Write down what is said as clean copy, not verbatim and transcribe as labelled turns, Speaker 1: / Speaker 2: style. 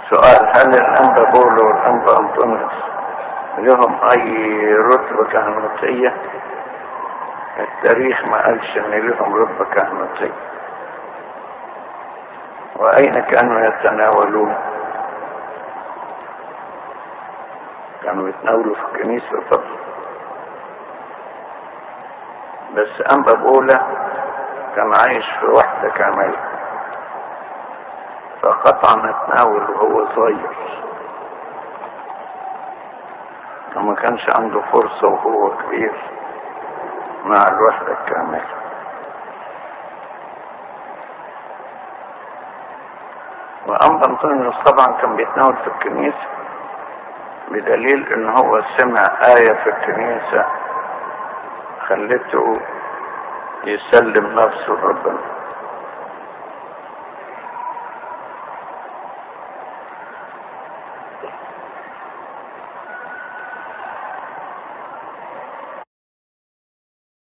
Speaker 1: سؤال: هل الأنبا بولو والأنبا أنطونيوس لهم أي رتبة كهنوتية؟ التاريخ ما قالش إن لهم رتبة كهنوتية. وأين كانوا يتناولون؟ كانوا يتناولوا في الكنيسة طبعا، بس أنبا بولا كان عايش في وحدة كاملة، فقطعا اتناول وهو صغير، وما كانش عنده فرصة وهو كبير مع الوحدة الكاملة. وأنبا أنطونيوس طبعا كان بيتناول في الكنيسة، بدليل ان هو سمع آية في الكنيسة خلته يسلم نفسه لربنا.